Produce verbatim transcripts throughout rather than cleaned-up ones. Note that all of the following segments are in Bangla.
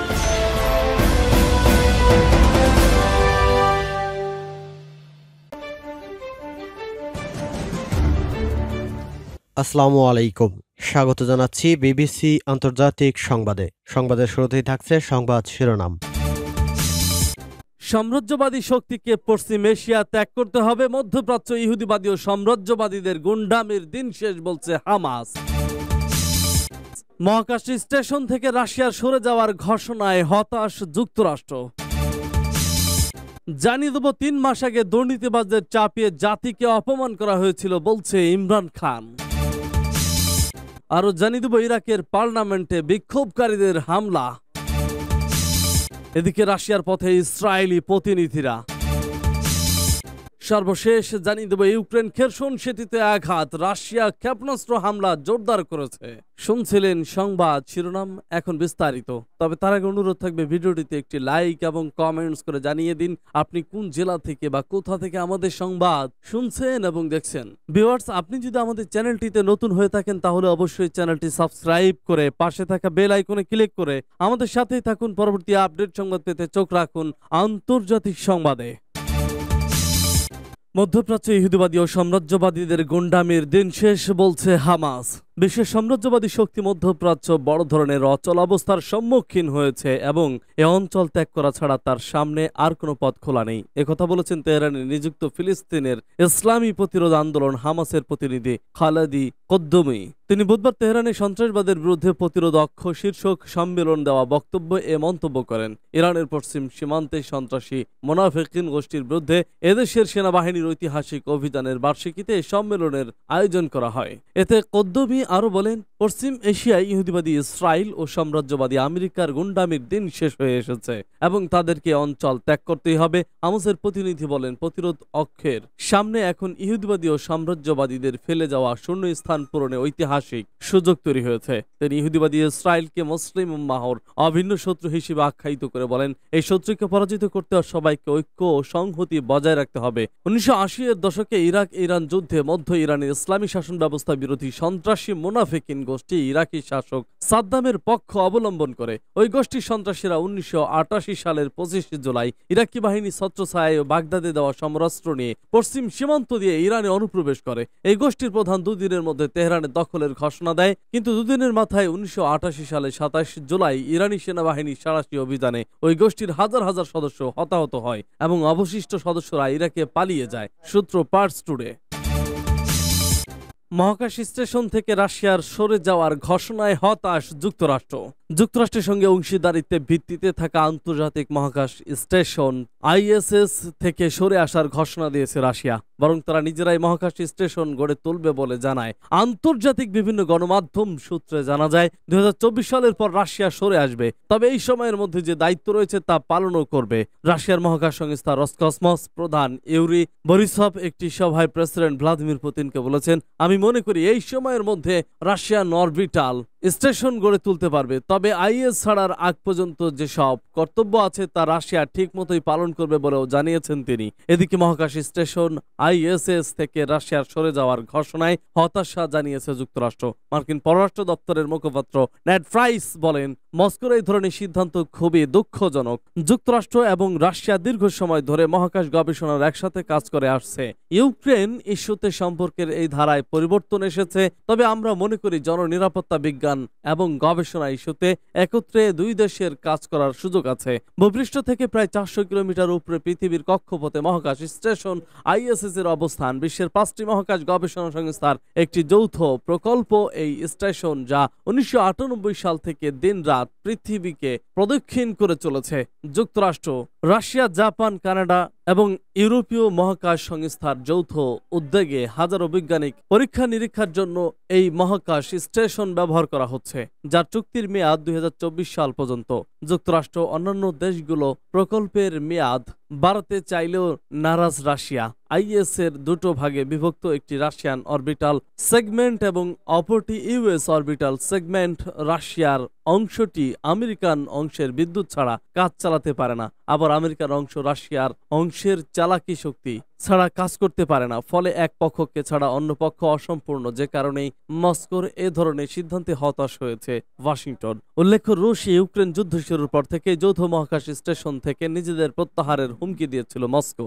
আসসালামু আলাইকুম, স্বাগত জানাচ্ছি বিবিসি আন্তর্জাতিক সংবাদে। সংবাদের শুরুতেই থাকছে সংবাদ শিরোনাম। সাম্রাজ্যবাদী শক্তিকে পশ্চিম এশিয়া ত্যাগ করতে হবে। মধ্যপ্রাচ্য ইহুদিবাদী ও সাম্রাজ্যবাদীদের গুন্ডামির দিন শেষ বলছে হামাস। মহাকাশ স্টেশন থেকে রাশিয়ার সরে যাওয়ার ঘোষণায় হতাশ যুক্তরাষ্ট্র। জানিয়ে দেব, তিন মাস আগে দুর্নীতিবাজদের চাপিয়ে জাতিকে অপমান করা হয়েছিল বলছে ইমরান খান। আরো জানিয়ে দেব, ইরাকের পার্লামেন্টে বিক্ষোভকারীদের হামলা। এদিকে রাশিয়ার পথে ইসরায়েলি প্রতিনিধিরা। সর্বশেষ জানিয়ে দেব, ইউক্রেন খেরসন সেতুতে আঘাত, রাশিয়া ক্ষেপণাস্ত্র হামলা জোরদার করেছে। শুনছিলেন সংবাদ শিরোনাম, এখন বিস্তারিত। তবে তার আগে অনুরোধ থাকবে ভিডিওটিতে একটি লাইক এবং কমেন্টস করে জানিয়ে দিন আপনি কোন জেলা থেকে বা কোথা থেকে আমাদের সংবাদ শুনছেন এবং দেখছেন। ভিউয়ার্স, আপনি যদি আমাদের চ্যানেলটিতে নতুন হয়ে থাকেন তাহলে অবশ্যই চ্যানেলটি সাবস্ক্রাইব করে পাশে থাকা বেল আইকনে ক্লিক করে আমাদের সাথেই থাকুন। পরবর্তী আপডেট সংবাদ পেতে চোখ রাখুন আন্তর্জাতিক সংবাদে। মধ্যপ্রাচ্য ইহুদিবাদী ও সাম্রাজ্যবাদীদের গুন্ডামির দিন শেষ বলছে হামাস। বিশ্বের সাম্রাজ্যবাদী শক্তি মধ্যপ্রাচ্য বড় ধরনের অচল অবস্থার সম্মুখীন হয়েছে এবং এ অঞ্চল ত্যাগ করা ছাড়া তার সামনে আর কোনো পথ খোলা নেই। একথা বলেছেন তেহরানে নিযুক্ত ফিলিস্তিনের ইসলামী প্রতিরোধ আন্দোলন হামাসের প্রতিনিধি খালেদি কদ্দুমি। তিনি বুধবার তেহরানে সন্ত্রাসবাদের বিরুদ্ধে প্রতিরোধ অক্ষ শীর্ষক সম্মেলন দেওয়া বক্তব্য এ মন্তব্য করেন। ইরানের পশ্চিম সীমান্তে সন্ত্রাসী মোনাফেকিন গোষ্ঠীর বিরুদ্ধে এদেশের সেনাবাহিনীর ঐতিহাসিক অভিযানের বার্ষিকীতে সম্মেলনের আয়োজন করা হয়। এতে কদ্দুমি আরো বলেন, পশ্চিম এশিয়ায় ইহুদিবাদী ইসরায়েল ও সাম্রাজ্যবাদী আমেরিকার গুন্ডামির দিন শেষ হয়ে এসেছে এবং তাদেরকে অঞ্চল ত্যাগ করতেই হবে। হামাসের প্রতিনিধি বলেন, প্রতিরোধ অক্ষের সামনে এখন ইহুদিবাদী ও সাম্রাজ্যবাদীদের ফেলে যাওয়া শূন্য স্থান পূরণে ঐতিহাসিক সুযোগ তৈরি হয়েছে। তিনি ইহুদিবাদী ইসরায়েলকে মুসলিম উম্মাহর অভিন্ন শত্রু হিসেবে আখ্যায়িত করে বলেন, এই শত্রুকে পরাজিত করতে সবাইকে ঐক্য ও সংহতি বজায় রাখতে হবে। উনিশশো আশি এর দশকে ইরাক ইরান যুদ্ধে মধ্য ইরানের ইসলামী শাসন ব্যবস্থা বিরোধী সন্ত্রাসী মোনাফেকিন গোষ্ঠী ইরাকি শাসক সাদ্দামের পক্ষ অবলম্বন করে। ওই গোষ্ঠীর সন্ত্রাসীরা উনিশশো আটাশি সালের পঁচিশে জুলাই ইরাকি বাহিনী ছত্রছায়ায় ও বাগদাদে দেওয়া সমরাস্ত্র নিয়ে পশ্চিম সীমান্ত দিয়ে ইরানে অনুপ্রবেশ করে। এই গোষ্ঠীর প্রধান দুদিনের মধ্যে তেহরানের দখলের ঘোষণা দেয়, কিন্তু দুদিনের মাথায় উনিশশো আটাশি সালে সাতাশ জুলাই ইরানি সেনাবাহিনীর সাঁড়াশি অভিযানে ওই গোষ্ঠীর হাজার হাজার সদস্য হতাহত হয় এবং অবশিষ্ট সদস্যরা ইরাকে পালিয়ে যায়। সূত্র পার্স টুডে। মহাকাশ স্টেশন থেকে রাশিয়ার সরে যাওয়ার ঘোষণায় হতাশ যুক্তরাষ্ট্র। যুক্তরাষ্ট্রের সঙ্গে অংশীদারিত্বের ভিত্তিতে থাকা আন্তর্জাতিক মহাকাশ স্টেশন আইএসএস থেকে সরে আসার ঘোষণা দিয়েছে রাশিয়া। বরং তারা নিজেরাই মহাকাশ স্টেশন গড়ে তুলবে বলে জানায় আন্তর্জাতিক বিভিন্ন গণমাধ্যম সূত্রে জানা যায়, দুই হাজার চব্বিশ সালের পর রাশিয়া সরে আসবে, তবে এই সময়ের মধ্যে যে দায়িত্ব রয়েছে তা পালনও করবে। রাশিয়ার মহাকাশ সংস্থা রসকসমস প্রধান ইউরি বরিসভ একটি সভায় প্রেসিডেন্ট ভ্লাদিমির পুতিনকে বলেছেন, আমি মনে করি এই সময়ের মধ্যে রাশিয়া অরবিটাল স্টেশন গড়ে তুলতে পারবে, তবে আইএস ছাড়ার আগ পর্যন্ত যেসব কর্তব্য আছে তা রাশিয়া ঠিক মতোই পালন করবে বলেও জানিয়েছেন তিনি। এদিকে মহাকাশ স্টেশন আইএসএস থেকে রাশিয়ার সরে যাওয়ার ঘোষণায় হতাশা জানিয়েছে যুক্তরাষ্ট্র। মার্কিন পররাষ্ট্র দপ্তরের মুখপাত্র নেড প্রাইস বলেন, মস্কোর এই ধরনের সিদ্ধান্ত খুবই দুঃখজনক। যুক্তরাষ্ট্র এবং রাশিয়া দীর্ঘ সময় ধরে মহাকাশ গবেষণার একসাথে কাজ করে আসছে। ইউক্রেন ইস্যুতে সম্পর্কের এই ধারায় পরিবর্তন এসেছে, তবে আমরা মনে করি জননিরাপত্তা বিজ্ঞান এবং গবেষণা ইস্যুতে একত্রে দুই দেশের কাজ করার সুযোগ আছে। ভূপৃষ্ঠ থেকে প্রায় চারশো কিলোমিটার উপরে পৃথিবীর কক্ষপথে মহাকাশ স্টেশন আইএসএস এর অবস্থান। বিশ্বের পাঁচটি মহাকাশ গবেষণা সংস্থার একটি যৌথ প্রকল্প এই স্টেশন, যা উনিশশো আটানব্বই সাল থেকে দিন রাত পৃথিবীকে প্রদক্ষিণ করে চলেছে। যুক্তরাষ্ট্র, রাশিয়া, জাপান, কানাডা এবং ইউরোপীয় মহাকাশ সংস্থার যৌথ উদ্যোগে হাজারো বৈজ্ঞানিক পরীক্ষা নিরীক্ষার জন্য এই মহাকাশ স্টেশন ব্যবহার করা হচ্ছে, যার চুক্তির মেয়াদ দুই হাজার চব্বিশ সাল পর্যন্ত। যুক্তরাষ্ট্র অন্যান্য দেশগুলো প্রকল্পের মেয়াদ বাড়াতে চাইলেও নারাজ রাশিয়া। আইএস এর দুটো ভাগে বিভক্ত, একটি রাশিয়ান অরবিটাল সেগমেন্ট এবং অপরটি ইউএস অরবিটাল সেগমেন্ট। রাশিয়ার অংশটি আমেরিকান অংশের বিদ্যুৎ ছাড়া কাজ চালাতে পারে না, আবার আমেরিকার অংশ রাশিয়ার অংশের চালাকি শক্তি ছাড়া কাজ করতে পারে না, ফলে এক পক্ষকে ছাড়া অন্য পক্ষ অসম্পূর্ণ, যে কারণেই মস্কোর এ ধরনের সিদ্ধান্তে হতাশ হয়েছে ওয়াশিংটন। উল্লেখ্য, রুশ ইউক্রেন যুদ্ধ শুরুর পর থেকে যৌথ মহাকাশ স্টেশন থেকে নিজেদের প্রত্যাহারের হুমকি দিয়েছিল মস্কো।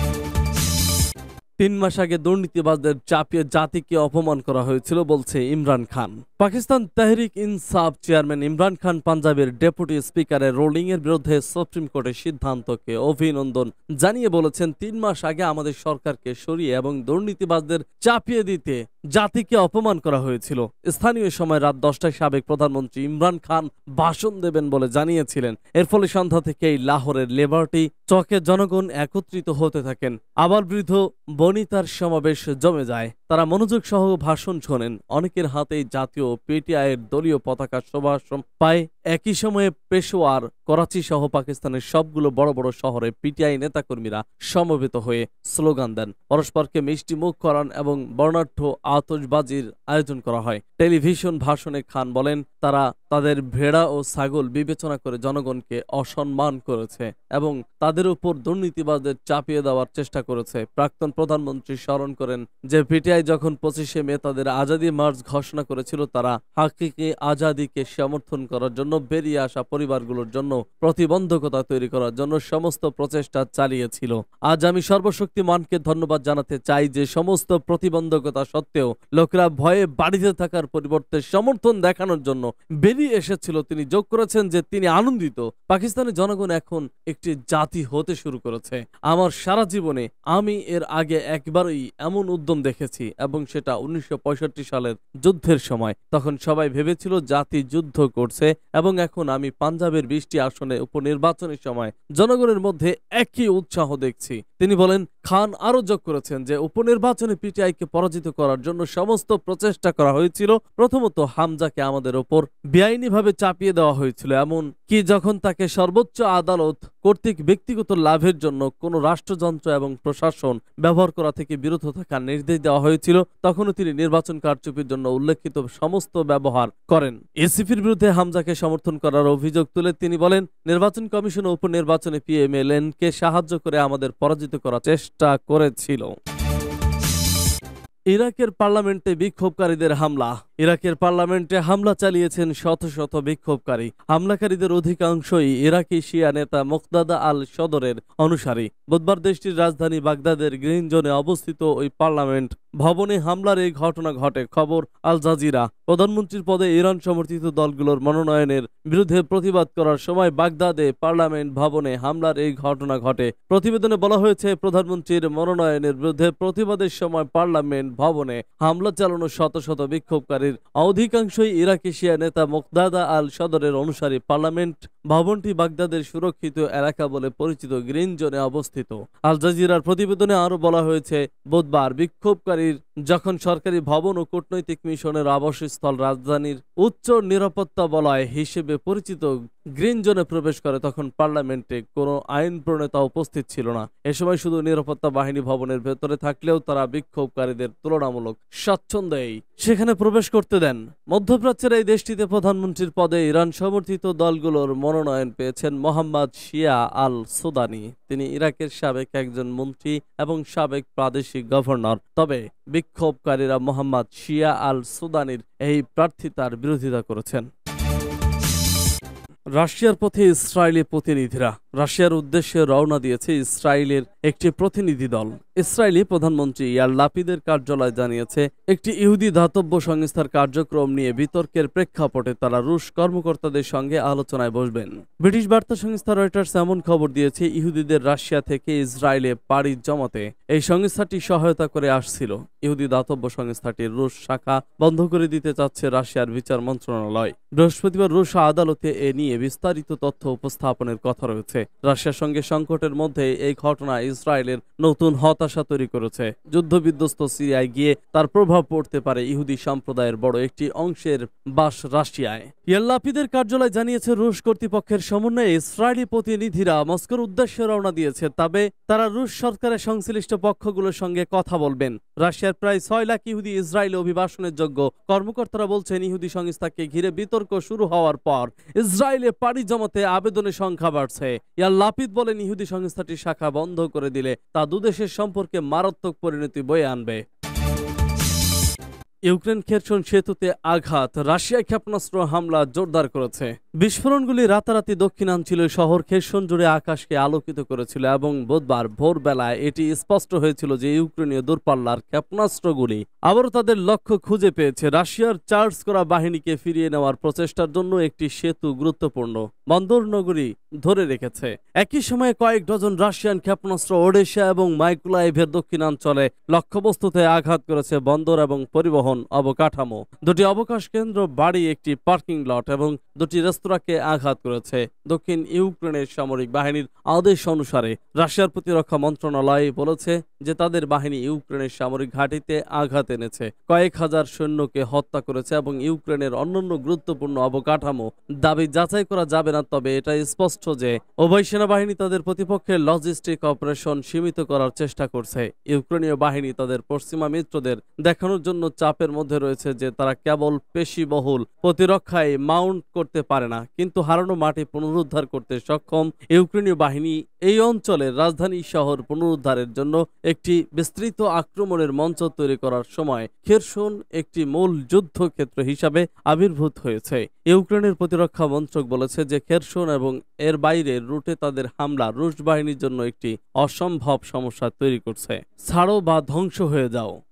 তিন মাস আগে দুর্নীতিবাজদের চাপিয়ে জাতিকে অপমান করা হয়েছিল বলছে ইমরান খান। পাকিস্তান তেহরিক ইনসাফ চেয়ারম্যান ইমরান খান পাঞ্জাবের ডেপুটি স্পিকারের রোলিং এর বিরুদ্ধে সুপ্রিম কোর্টের সিদ্ধান্তকে অভিনন্দন জানিয়ে বলেছেন, তিন মাস আগে আমাদের সরকারকে সরিয়ে এবং দুর্নীতিবাজদের চাপিয়ে দিতে জাতিকে অপমান করা হয়েছিল। স্থানীয় সময় রাত দশটায় সাবেক প্রধানমন্ত্রী ইমরান খান ভাষণ দেবেন বলে জানিয়েছিলেন। এর ফলে সন্ধ্যা থেকেই লাহোরের লিবার্টি চকে জনগণ একত্রিত হতে থাকেন। আবার বৃদ্ধ বনিতার সমাবেশ জমে যায়। তারা মনোযোগ সহ ভাষণ শোনেন। অনেকের হাতেই জাতীয় পিটিআইয়ের দলীয় পতাকা শোভা পায়। একই সময়ে পেশোয়ার, করাচি সহ পাকিস্তানের সবগুলো বড় বড় শহরে পিটিআই নেতাকর্মীরা সমবেত হয়ে স্লোগান দেন, পরস্পরকে মিষ্টি মুখ করান এবং বর্ণাঢ্য আতশবাজির আয়োজন করা হয়। টেলিভিশন ভাষণে খান বলেন, তারা তাদের ভেড়া ও ছাগল বিবেচনা করে জনগণকে অসম্মান করেছে এবং তাদের উপর দুর্নীতিবাজদের চাপিয়ে দেওয়ার চেষ্টা করেছে। প্রাক্তন প্রধানমন্ত্রী স্মরণ করেন যে পিটিআই যখন পঁচিশে মে তাদের আজাদি মার্চ ঘোষণা করেছিল, তারা হাকিকি আজাদিকে সমর্থন করার জন্য বেরিয়ে আসা পরিবারগুলোর জন্য প্রতিবন্ধকতা তৈরি করার জন্য সমস্ত প্রচেষ্টা চালিয়েছিল। আজ আমি সর্বশক্তিমানকে ধন্যবাদ জানাতে চাই যে সমস্ত প্রতিবন্ধকতা সত্ত্বেও লোকেরা ভয়ে বাড়িতে থাকার পরিবর্তে সমর্থন দেখানোর জন্য বেরিয়ে এসেছিল। তিনি যোগ করেছেন যে তিনি আনন্দিত পাকিস্তানের জনগণ এখন একটি জাতি হতে শুরু করেছে। আমার সারা জীবনে আমি এর আগে একবারই এমন উদ্যম দেখেছি এবং সেটা উনিশশো পঁয়ষট্টি সালের যুদ্ধের সময়। তখন সবাই ভেবেছিল জাতি যুদ্ধ করছে এবং এখন আমি পাঞ্জাবের বিশটি আসনে উপনির্বাচনের সময় জনগণের মধ্যে একই উৎসাহ দেখছি। তিনি বলেন, খান আরো যোগ করেছেন যে উপনির্বাচনে পিটিআইকে পরাজিত করার জন্য সমস্ত প্রচেষ্টা করা হয়েছিল। প্রথমত হামজাকে আমাদের ওপর বেআইনিভাবে চাপিয়ে দেওয়া হয়েছিল, এমন কি যখন তাকে সর্বোচ্চ আদালত কর্তৃক ব্যক্তিগত লাভের জন্য কোন রাষ্ট্রযন্ত্র এবং প্রশাসন ব্যবহার করা থেকে বিরত থাকার নির্দেশ দেওয়া হয়েছিল, তখনও তিনি নির্বাচন কারচুপির জন্য উল্লেখিত সমস্ত ব্যবহার করেন। এসিপির বিরুদ্ধে হামজাকে সমর্থন করার অভিযোগ তুলে তিনি বলেন, নির্বাচন কমিশন ও উপনির্বাচনে পিএমএলএনকে সাহায্য করে আমাদের পরাজিত করার চেষ্টা করেছিল। ইরাকের পার্লামেন্টে বিক্ষোভকারীদের হামলা। ইরাকের পার্লামেন্টে হামলা চালিয়েছেন শত শত বিক্ষোভকারী। হামলাকারীদের অধিকাংশই ইরাকি শিয়া নেতা মুকতাদা আল সদরের অনুসারী। বুধবার দেশটির রাজধানী বাগদাদের গ্রিন জোনে অবস্থিত ওই পার্লামেন্ট ভবনে হামলার এই ঘটনা ঘটে। খবর আল জাজিরা। প্রধানমন্ত্রীর পদে ইরান সমর্থিত দলগুলোর মনোনয়নের বিরুদ্ধে প্রতিবাদ করার সময় বাগদাদে পার্লামেন্ট ভবনে হামলার এই ঘটনা ঘটে। প্রতিবেদনে বলা হয়েছে, প্রধানমন্ত্রীর মনোনয়নের বিরুদ্ধে প্রতিবাদের সময় পার্লামেন্ট ভবনে হামলা চালানো শত শত বিক্ষোভকারীর অধিকাংশই ইরাকি শিয়া নেতা মুকতাদা আল সদরের অনুসারী। পার্লামেন্ট ভবনটি বাগদাদের সুরক্ষিত এলাকা বলে পরিচিত গ্রিন জোনে অবস্থিত। আল জাজিরার প্রতিবেদনে আরো বলা হয়েছে, বুধবার বিক্ষোভকারীর যখন সরকারি ভবন ও কূটনৈতিক মিশনের আবাসস্থল রাজধানীর উচ্চ নিরাপত্তা বলয় হিসেবে পরিচিত গ্রিন জোনে প্রবেশ করে, তখন পার্লামেন্টে কোনো আইন প্রণেতা উপস্থিত ছিল না। এ সময় শুধু নিরাপত্তা বাহিনী ভবনের ভেতরে থাকলেও তারা বিক্ষোভকারীদের তুলনামূলক স্বাচ্ছন্দ্যেই সেখানে প্রবেশ করতে দেন। মধ্যপ্রাচ্যের এই দেশটিতে প্রধানমন্ত্রীর পদে ইরান সমর্থিত দলগুলোর মনোনয়ন পেয়েছেন মোহাম্মদ শিয়া আল সুদানি। তিনি ইরাকের সাবেক একজন মন্ত্রী এবং সাবেক প্রাদেশিক গভর্নর। তবে বিক্ষোভকারীরা মোহাম্মদ শিয়া আল সুদানির এই প্রার্থিতার বিরোধিতা করেছেন। রাশিয়ার পথে ইসরায়েলি প্রতিনিধিরা। রাশিয়ার উদ্দেশ্যে রওনা দিয়েছে ইসরায়েলের একটি প্রতিনিধি দল। ইসরায়েলি প্রধানমন্ত্রী ইয়ার লাপিদের কার্যালয় জানিয়েছে, একটি ইহুদি দাতব্য সংস্থার কার্যক্রম নিয়ে বিতর্কের প্রেক্ষাপটে তারা রুশ কর্মকর্তাদের সঙ্গে আলোচনায় বসবেন। ব্রিটিশ বার্তা সংস্থা রয়টার্স এমন খবর দিয়েছে, ইহুদিদের রাশিয়া থেকে ইসরায়েলে পাড়ি জমাতে এই সংস্থাটি সহায়তা করে আসছিল। ইহুদি দাতব্য সংস্থাটির রুশ শাখা বন্ধ করে দিতে চাচ্ছে রাশিয়ার বিচার মন্ত্রণালয়। বৃহস্পতিবার রুশ আদালতে এ নিয়ে বিস্তারিত তথ্য উপস্থাপনের কথা রয়েছে। রাশিয়ার সঙ্গে সংকটের মধ্যে এই ঘটনা ইসরায়েলের নতুন হতাশা তৈরি করেছে। যুদ্ধবিধ্বস্ত সিরিয়ায় গিয়ে তার প্রভাব পড়তে পারে ইহুদি সম্প্রদায়ের বড় একটি অংশের বাস রাশিয়ায়। ইয়ার লাপিদের কার্যালয় জানিয়েছে, রুশ কর্তৃপক্ষের সমন্বয়ে ইসরায়েলি প্রতিনিধিরা মস্কোর উদ্দেশ্যে রওনা দিয়েছে। তবে তারা রুশ সরকারের সংশ্লিষ্ট পক্ষগুলোর সঙ্গে কথা বলবেন। রাশিয়ার প্রায় ছয় লাখ ইহুদি ইসরায়েলে অভিবাসনের যোগ্য। কর্মকর্তারা বলছেন, ইহুদি সংস্থাকে ঘিরে বিতর্ক শুরু হওয়ার পর ইসরায়েলে পাড়ি জমাতে আবেদনের সংখ্যা বাড়ছে। ইয়ার লাপিদ বলেন, ইহুদি সংস্থাটির শাখা বন্ধ করে দিলে তা দুদেশের সম্পর্ক সম্পর্কে মারাত্মক পরিণতি বয়ে আনবে। ইউক্রেন খেরসন সেতুতে আঘাত, রাশিয়া ক্ষেপণাস্ত্র হামলা জোরদার করেছে। বিস্ফোরণগুলি রাতারাতি দক্ষিণাঞ্চলীয় শহর খেরসন জুড়ে আকাশকে আলোকিত করেছিল এবং বুধবার ভোরবেলায় এটি স্পষ্ট হয়েছিল যে ইউক্রেনীয় দূরপাল্লার ক্ষেপণাস্ত্রগুলি আবারও তাদের লক্ষ্য খুঁজে পেয়েছে। রাশিয়ার চার্জ করা বাহিনীকে ফিরিয়ে নেওয়ার প্রচেষ্টার জন্য একটি সেতু গুরুত্বপূর্ণ বন্দর নগরী ধরে রেখেছে। একই সময়ে কয়েক ডজন রাশিয়ান ক্ষেপণাস্ত্র ওডেশা এবং মাইকোলাইভের দক্ষিণাঞ্চলে লক্ষ্যবস্তুতে আঘাত করেছে। বন্দর এবং পরিবহন অবকাঠামো, দুটি অবকাশ কেন্দ্র, বাড়ি, একটি পার্কিং লট এবং দুটি রেস্তোরাঁকে আঘাত করেছে। দক্ষিণ ইউক্রেনের সামরিক বাহিনীর আদেশ অনুসারে রাশিয়ার প্রতিরক্ষা মন্ত্রণালয় বলেছে যে তাদের বাহিনী ইউক্রেনের সামরিক ঘাঁটিতে আঘাত এনেছে, কয়েক হাজার সৈন্যকে হত্যা করেছে এবং ইউক্রেনের অন্যান্য গুরুত্বপূর্ণ অবকাঠামো দাবি যাচাই করা যাবে না। তবে এটা স্পষ্ট যে উভয় সেনাবাহিনী তাদের প্রতিপক্ষের লজিস্টিক অপারেশন সীমিত করার চেষ্টা করছে। ইউক্রেনীয় বাহিনী তাদের পশ্চিমা মিত্রদের দেখানোর জন্য চাপের মধ্যে রয়েছে যে তারা কেবল পেশিবহুল প্রতিরক্ষায় মাউন্ট করতে পারে না, কিন্তু হারানো মাটি পুনরুদ্ধার করতে সক্ষম। ইউক্রেনীয় বাহিনী এই অঞ্চলের রাজধানী শহর পুনরুদ্ধারের জন্য একটি বিস্তৃত আক্রমণের মঞ্চ তৈরি করার সময় খেরসন একটি মূল যুদ্ধক্ষেত্র হিসাবে আবির্ভূত হয়েছে। ইউক্রেনের প্রতিরক্ষা মন্ত্রক বলেছে যে খেরসন এবং এর বাইরের রুটে তাদের হামলা রুশ বাহিনীর জন্য একটি অসম্ভব সমস্যা তৈরি করছে। ছাড়ো বা ধ্বংস হয়ে যাও।